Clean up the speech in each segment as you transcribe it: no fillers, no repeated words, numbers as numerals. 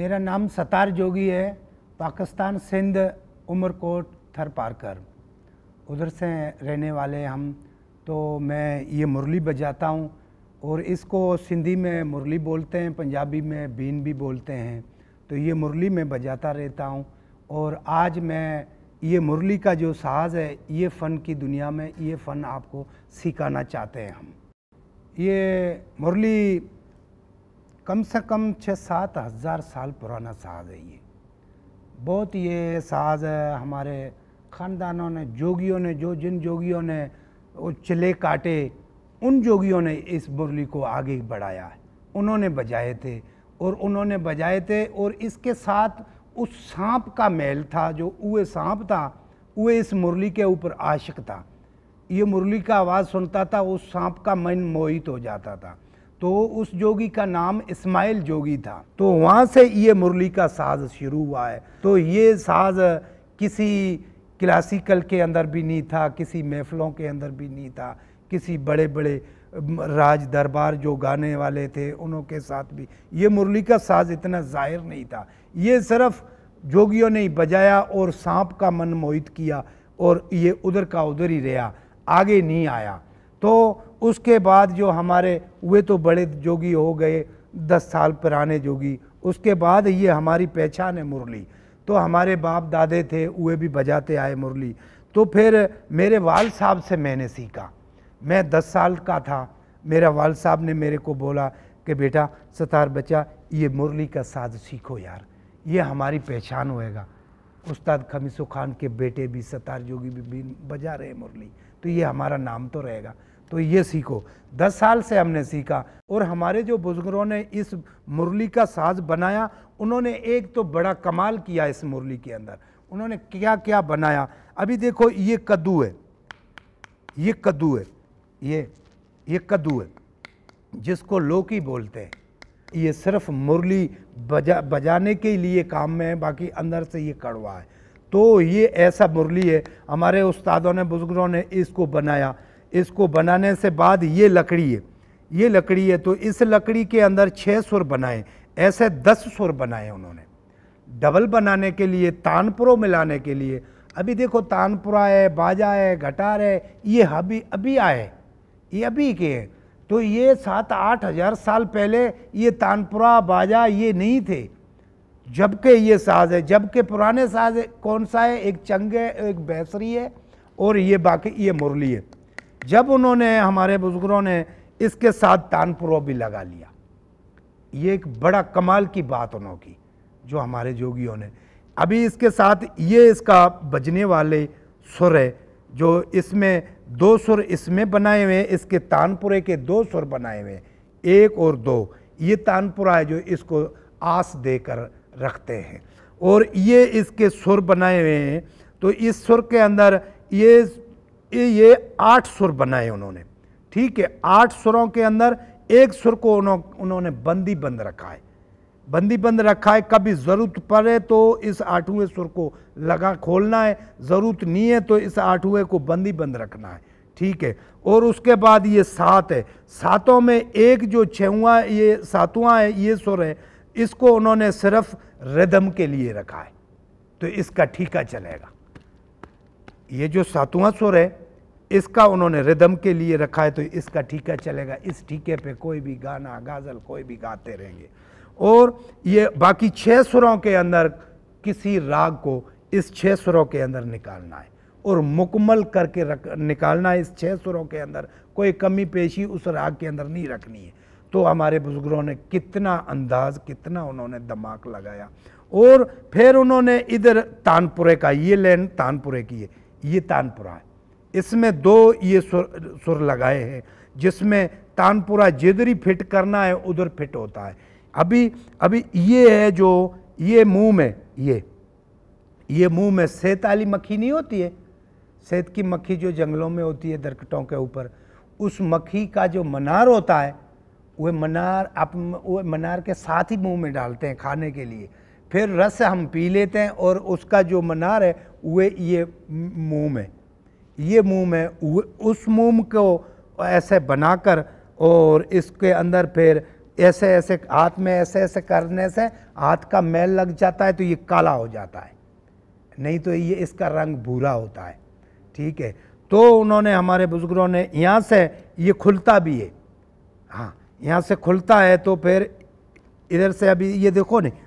मेरा नाम सतार जोगी है, पाकिस्तान सिंध उमरकोट थर पारकर, उधर से रहने वाले हम। तो मैं ये मुरली बजाता हूँ और इसको सिंधी में मुरली बोलते हैं, पंजाबी में बीन भी बोलते हैं। तो ये मुरली मैं बजाता रहता हूँ और आज मैं ये मुरली का जो साज़ है, ये फ़न की दुनिया में ये फ़न आपको सिखाना चाहते हैं हम। ये मुरली कम से कम 6-7 हज़ार साल पुराना साज़ है। ये बहुत ये साज़ है हमारे ख़ानदानों ने, जोगियों ने, जिन जोगियों ने वो चले काटे, उन जोगियों ने इस मुरली को आगे बढ़ाया है। उन्होंने बजाए थे और इसके साथ उस सांप का मेल था, जो उए सांप था, उए इस मुरली के ऊपर आशिक था। ये मुरली का आवाज़ सुनता था, उस सांप का मन मोहित हो जाता था। तो उस जोगी का नाम इस्माइल जोगी था। तो वहाँ से ये मुरली का साज़ शुरू हुआ है। तो ये साज़ किसी क्लासिकल के अंदर भी नहीं था, किसी महफ़िलों के अंदर भी नहीं था, किसी बड़े बड़े राज दरबार जो गाने वाले थे उनके साथ भी ये मुरली का साज़ इतना ज़ाहिर नहीं था। ये सिर्फ जोगियों ने ही बजाया और सांप का मन मोहित किया और ये उधर का उधर ही रहा, आगे नहीं आया। तो उसके बाद जो हमारे वे तो बड़े जोगी हो गए, 10 साल पुराने जोगी, उसके बाद ये हमारी पहचान है मुरली। तो हमारे बाप दादे थे, वे भी बजाते आए मुरली। तो फिर मेरे वाल साहब से मैंने सीखा। मैं 10 साल का था, मेरा वाल साहब ने मेरे को बोला कि बेटा सतार बच्चा, ये मुरली का साज़ सीखो यार, ये हमारी पहचान होएगा। उस्ताद खमीसो खान के बेटे भी सतार जोगी भी बजा रहे मुरली, तो ये हमारा नाम तो रहेगा, तो ये सीखो। 10 साल से हमने सीखा और हमारे जो बुजुर्गों ने इस मुरली का साज़ बनाया, उन्होंने एक तो बड़ा कमाल किया इस मुरली के अंदर। उन्होंने क्या क्या बनाया, अभी देखो ये कद्दू है, ये कद्दू है, ये कद्दू है जिसको लौकी बोलते हैं। ये सिर्फ मुरली बजाने के लिए काम में है, बाकी अंदर से ये कड़वा है। तो ये ऐसा मुरली है, हमारे उस्तादों ने, बुजुर्गों ने इसको बनाया। इसको बनाने से बाद ये लकड़ी है, ये लकड़ी है, तो इस लकड़ी के अंदर 6 सुर बनाए, ऐसे 10 सुर बनाए उन्होंने। डबल बनाने के लिए, तानपुरों मिलाने के लिए, अभी देखो तानपुरा है, बाजा है, घटार है, ये अभी आए, ये अभी के हैं। तो ये 7-8 हज़ार साल पहले ये तानपुरा बाजा ये नहीं थे, जबकि ये साज़ है। जबकि पुराने साज़ कौन सा है, एक चंग है, एक बैसरी है और ये बाकी ये मुरली है। जब उन्होंने, हमारे बुजुर्गों ने इसके साथ तानपुरा भी लगा लिया, ये एक बड़ा कमाल की बात उन्होंने की, जो हमारे जोगियों ने। अभी इसके साथ ये इसका बजने वाले सुर है, जो इसमें 2 सुर इसमें बनाए हुए हैं, इसके तानपुरे के 2 सुर बनाए हुए हैं, 1 और 2। ये तानपुरा है जो इसको आस देकर रखते हैं और ये इसके सुर बनाए हुए हैं। तो इस सुर के अंदर ये 8 सुर बनाए उन्होंने, ठीक है। 8 सुरों के अंदर एक सुर को उन्होंने बंदी बंद रखा है, बंदी बंद रखा है। कभी ज़रूरत पड़े तो इस 8वें सुर को लगा खोलना है, ज़रूरत नहीं है तो इस 8वें को बंदी बंद रखना है, ठीक है। और उसके बाद ये 7 है, 7ओं में एक जो 6वां, ये 7वां है, ये सुर है, इसको उन्होंने सिर्फ रिदम के लिए रखा है, तो इसका ठीका चलेगा। ये जो 7वां सुर है, इसका उन्होंने रिदम के लिए रखा है, तो इसका ठीका चलेगा। इस ठीके पे कोई भी गाना, गाजल कोई भी गाते रहेंगे। और ये बाकी 6 सुरों के अंदर किसी राग को इस 6 सुरों के अंदर निकालना है और मुकम्मल करके निकालना है। इस 6 सुरों के अंदर कोई कमी पेशी उस राग के अंदर नहीं रखनी है। तो हमारे बुजुर्गों ने कितना अंदाज, कितना उन्होंने दिमाग लगाया। और फिर उन्होंने इधर तानपुरे का, ये लेन तानपुरे की है, ये तानपुरा है, इसमें 2 ये सुर लगाए हैं, जिसमें तानपुरा जिधर ही फिट करना है उधर फिट होता है। अभी ये है जो ये मुंह में, ये मुंह में सेत वाली मक्खी नहीं होती है, सेत की मक्खी जो जंगलों में होती है दरख्तों के ऊपर, उस मक्खी का जो मनार होता है, वह मनार के साथ ही मुंह में डालते हैं खाने के लिए। फिर रस हम पी लेते हैं और उसका जो मनार है वह ये मुंह में, उस मुंह को ऐसे बनाकर और इसके अंदर फिर ऐसे ऐसे हाथ में ऐसे ऐसे करने से हाथ का मैल लग जाता है तो ये काला हो जाता है, नहीं तो ये इसका रंग भूरा होता है। ठीक है, तो उन्होंने हमारे बुजुर्गों ने यहाँ से ये खुलता भी है, हाँ यहाँ से खुलता है, तो फिर इधर से अभी ये देखो ना,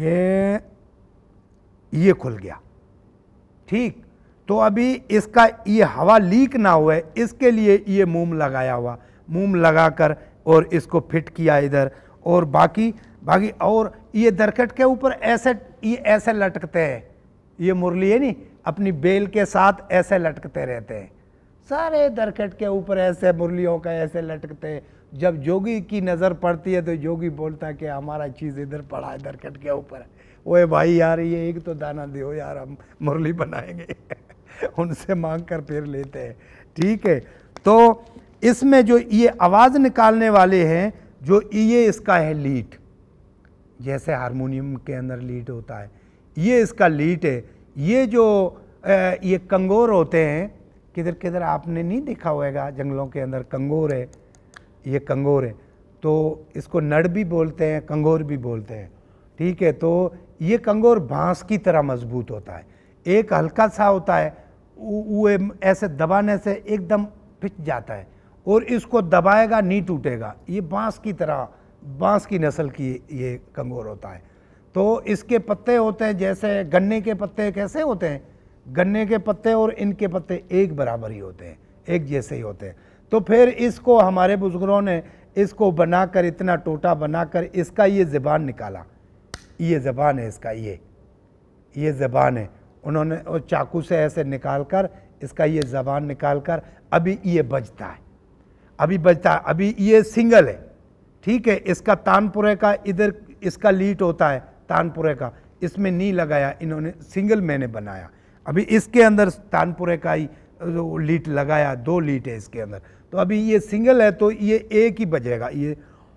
ये खुल गया। ठीक, तो अभी इसका ये हवा लीक ना हुए इसके लिए ये मोम लगाया हुआ, मोम लगाकर और इसको फिट किया इधर। और बाकी और ये दरकट के ऊपर ऐसे ये ऐसे लटकते हैं, ये मुरली है नी अपनी बेल के साथ ऐसे लटकते रहते हैं, सारे दरकट के ऊपर ऐसे मुरलियों का ऐसे लटकते हैं। जब जोगी की नज़र पड़ती है तो जोगी बोलता है कि हमारा चीज़ इधर पड़ा है दरकट के ऊपर, ओए भाई यार ये एक तो दाना दो यार, हम मुरली बनाएंगे उनसे मांग कर फिर लेते हैं। ठीक है, तो इसमें जो ये आवाज़ निकालने वाले हैं, जो ये इसका है लीट, जैसे हारमोनियम के अंदर लीट होता है, ये इसका लीट है। ये जो ये कंगोर होते हैं, किधर किधर आपने नहीं देखा होगा, जंगलों के अंदर कंगोर है, ये कंगोर है, तो इसको नड़ भी बोलते हैं, कंगोर भी बोलते हैं। ठीक है, तो ये कंगोर बांस की तरह मजबूत होता है, एक हल्का सा होता है, वो ऐसे दबाने से एकदम पिच जाता है, और इसको दबाएगा नहीं टूटेगा, ये बांस की तरह, बांस की नस्ल की ये कंगोर होता है। तो इसके पत्ते होते हैं जैसे गन्ने के पत्ते कैसे होते हैं, गन्ने के पत्ते और इनके पत्ते एक बराबर ही होते हैं, एक जैसे ही होते हैं। तो फिर इसको हमारे बुजुर्गों ने इसको बनाकर, इतना टोटा बनाकर इसका ये ज़बान निकाला, ये ज़बान है इसका, ये ज़बान है, उन्होंने और चाकू से ऐसे निकाल कर इसका ये ज़बान निकाल कर अभी ये बजता है, अभी बजता है, अभी ये सिंगल है। ठीक है, इसका तानपुरे का इधर इसका लीट होता है, तानपुरे का इसमें नहीं लगाया इन्होंने, सिंगल मैंने बनाया। अभी इसके अंदर तानपुरे का ही लीट लगाया, 2 लीट है इसके अंदर, तो अभी ये सिंगल है तो ये एक ही बजेगा, ये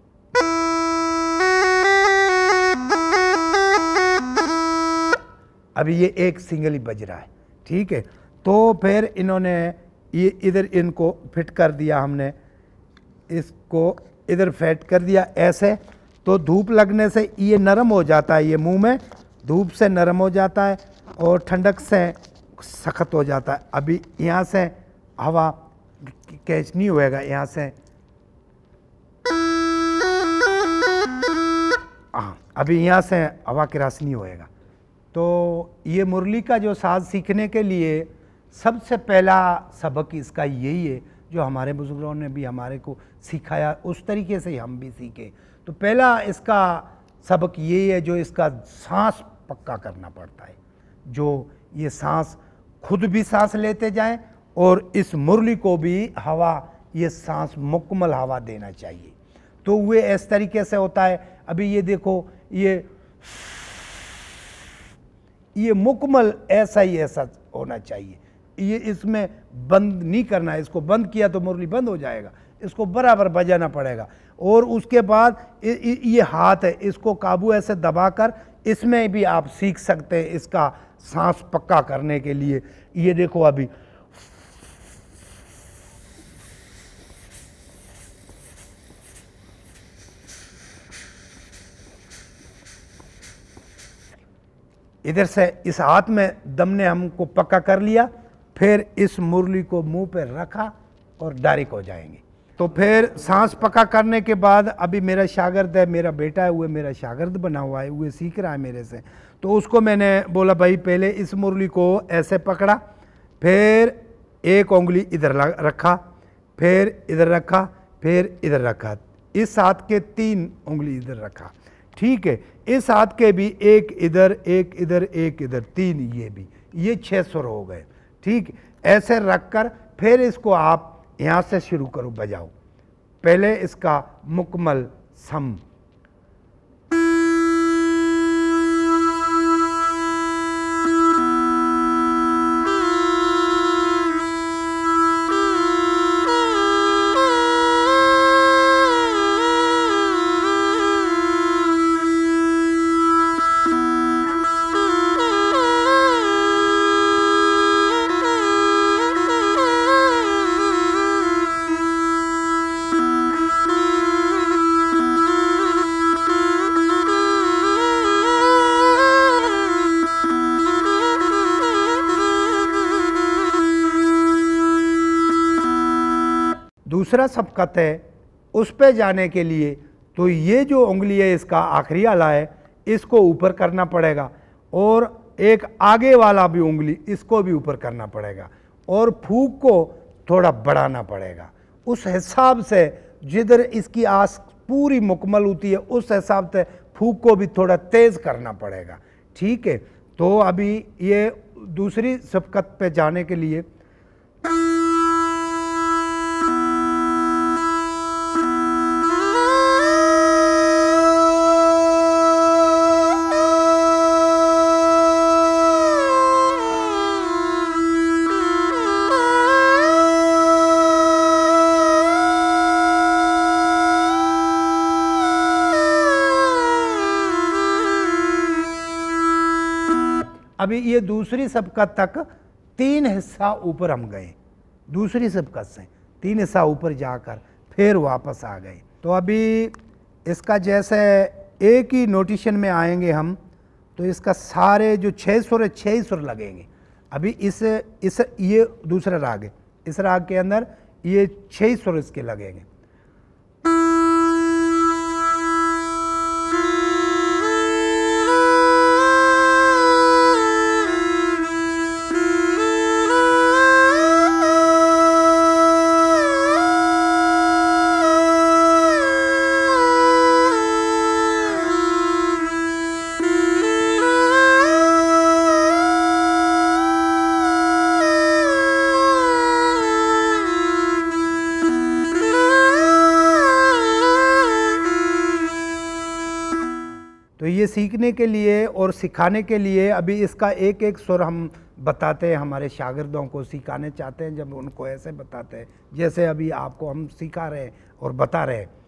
अभी ये एक सिंगल ही बज रहा है। ठीक है, तो फिर इन्होंने ये इधर इनको फिट कर दिया, हमने इसको इधर फिट कर दिया ऐसे, तो धूप लगने से ये नरम हो जाता है, ये मुंह में धूप से नरम हो जाता है और ठंडक से सख्त हो जाता है। अभी यहाँ से हवा कैच नहीं होएगा, यहाँ से अभी यहाँ से हवा क्रॉस नहीं होएगा। तो ये मुरली का जो साज सीखने के लिए सबसे पहला सबक इसका यही है, जो हमारे बुजुर्गों ने भी हमारे को सिखाया, उस तरीके से हम भी सीखे। तो पहला इसका सबक यही है, जो इसका सांस पक्का करना पड़ता है, जो ये सांस खुद भी सांस लेते जाएं और इस मुरली को भी हवा, ये सांस मुकम्मल हवा देना चाहिए। तो वे इस तरीके से होता है। अभी ये देखो, ये मुकम्मल ऐसा ही ऐसा होना चाहिए, ये इसमें बंद नहीं करना है, इसको बंद किया तो मुरली बंद हो जाएगा, इसको बराबर बजाना पड़ेगा। और उसके बाद ये हाथ है, इसको काबू ऐसे दबाकर इसमें भी आप सीख सकते हैं इसका सांस पक्का करने के लिए। ये देखो अभी इधर से इस हाथ में दम ने हमको पक्का कर लिया, फिर इस मुरली को मुंह पे रखा और डायरेक्ट हो जाएंगे। तो फिर सांस पक्का करने के बाद अभी मेरा शागिर्द है, मेरा बेटा है, वो मेरा शागिर्द बना हुआ है, वो सीख रहा है मेरे से। तो उसको मैंने बोला भाई पहले इस मुरली को ऐसे पकड़ा, फिर एक उंगली इधर रखा, फिर इधर रखा, फिर इधर रखा, इस हाथ के 3 उंगली इधर रखा। ठीक है, इस हाथ के भी एक इधर, एक इधर, एक इधर, 3 ये भी, ये 6 सुर हो गए। ठीक, ऐसे रखकर फिर इसको आप यहाँ से शुरू करो, बजाओ। पहले इसका मुकम्मल सम, दूसरा सबकत है उस पे जाने के लिए तो ये जो उंगली है इसका आखिरी आला है, इसको ऊपर करना पड़ेगा और एक आगे वाला भी उंगली इसको भी ऊपर करना पड़ेगा और फूंक को थोड़ा बढ़ाना पड़ेगा। उस हिसाब से जिधर इसकी आस पूरी मुकम्मल होती है उस हिसाब से फूंक को भी थोड़ा तेज़ करना पड़ेगा। ठीक है, तो अभी ये दूसरी सबकत पे जाने के लिए अभी ये दूसरी सबकत तक 3 हिस्सा ऊपर हम गए, दूसरी सबकत से 3 हिस्सा ऊपर जाकर फिर वापस आ गए। तो अभी इसका जैसे एक ही नोटेशन में आएंगे हम तो इसका सारे जो 6 सुर है 6 सुर लगेंगे। अभी इस ये दूसरा राग है, इस राग के अंदर ये 6 सुर इसके लगेंगे। तो ये सीखने के लिए और सिखाने के लिए अभी इसका एक एक सुर हम बताते हैं, हमारे शागिर्दों को सिखाने चाहते हैं जब उनको ऐसे बताते हैं जैसे अभी आपको हम सिखा रहे हैं और बता रहे हैं।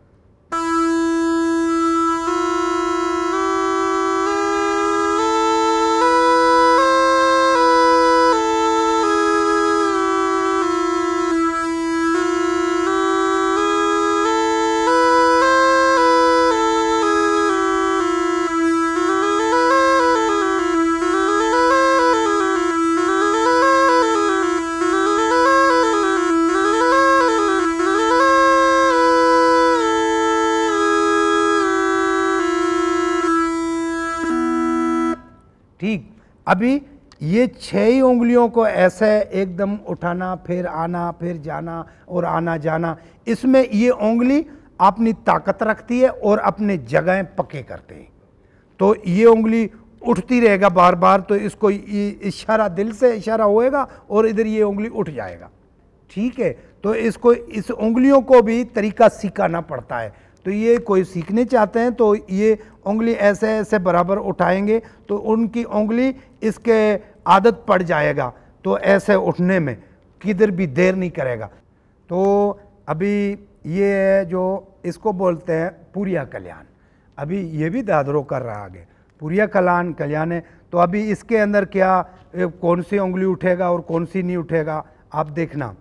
ठीक, अभी ये 6 ही उंगलियों को ऐसे एकदम उठाना फिर आना फिर जाना और आना जाना, इसमें ये उंगली अपनी ताकत रखती है और अपने जगह पक्के करते हैं। तो ये उंगली उठती रहेगा बार बार, तो इसको इशारा दिल से इशारा होएगा और इधर ये उंगली उठ जाएगा। ठीक है, तो इसको इस उंगलियों को भी तरीका सिखाना पड़ता है। तो ये कोई सीखने चाहते हैं तो ये उंगली ऐसे ऐसे बराबर उठाएंगे तो उनकी उंगली इसके आदत पड़ जाएगा, तो ऐसे उठने में किधर भी देर नहीं करेगा। तो अभी ये जो इसको बोलते हैं पूरिया कल्याण, अभी ये भी दादरों कर रहा आगे पूरिया कल्याण है। तो अभी इसके अंदर क्या कौन सी उंगली उठेगा और कौन सी नहीं उठेगा आप देखना।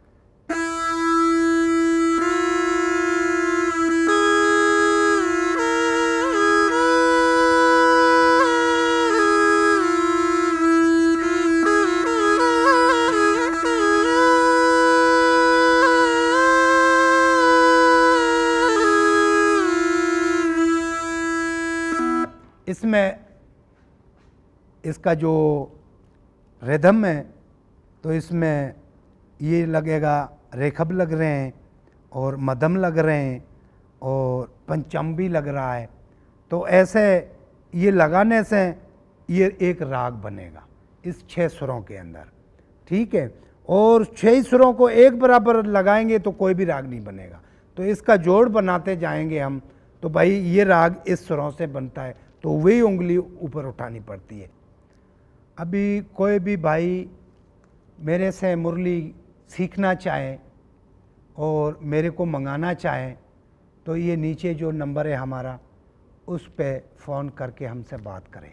इसमें इसका जो रिदम है तो इसमें ये लगेगा रेखब लग रहे हैं और मदम लग रहे हैं और पंचम भी लग रहा है। तो ऐसे ये लगाने से ये एक राग बनेगा इस 6 सुरों के अंदर। ठीक है, और 6 सुरों को एक बराबर लगाएंगे तो कोई भी राग नहीं बनेगा। तो इसका जोड़ बनाते जाएंगे हम, तो भाई ये राग इस सुरों से बनता है तो वही उंगली ऊपर उठानी पड़ती है। अभी कोई भी भाई मेरे से मुरली सीखना चाहे और मेरे को मंगाना चाहे तो ये नीचे जो नंबर है हमारा उस पे फ़ोन करके हमसे बात करें।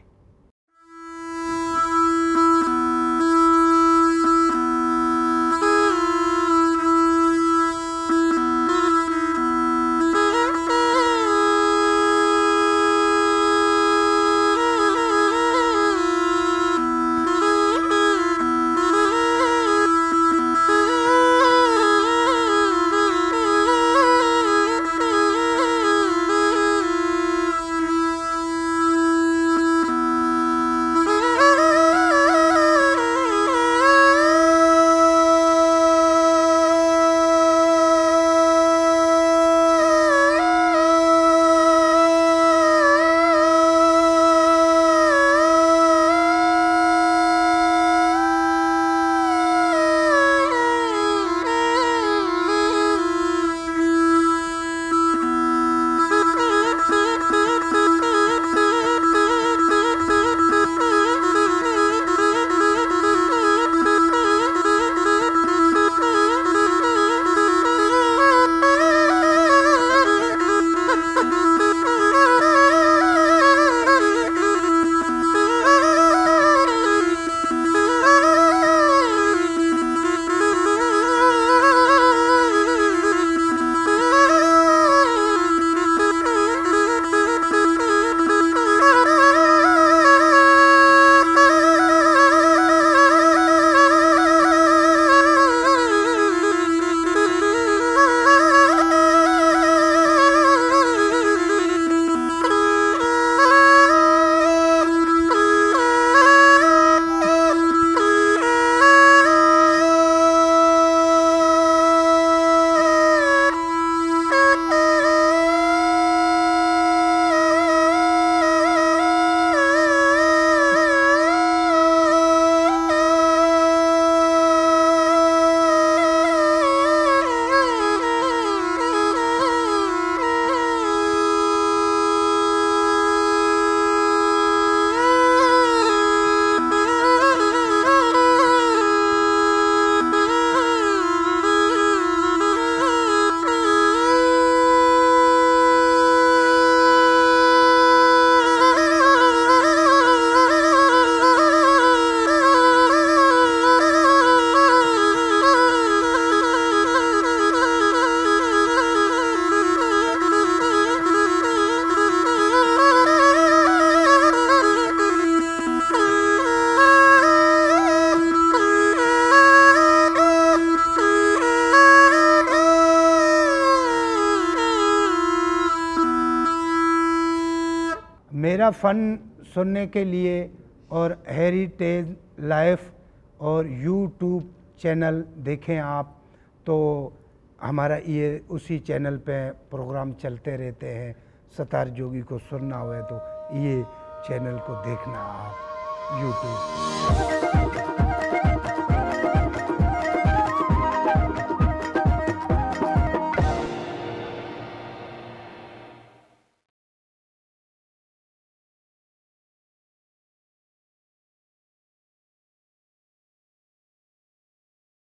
मेरा फ़न सुनने के लिए और हेरिटेज लाइफ और यूट्यूब चैनल देखें आप, तो हमारा ये उसी चैनल पे प्रोग्राम चलते रहते हैं। सतार जोगी को सुनना हुआ तो ये चैनल को देखना आप यूट्यूब।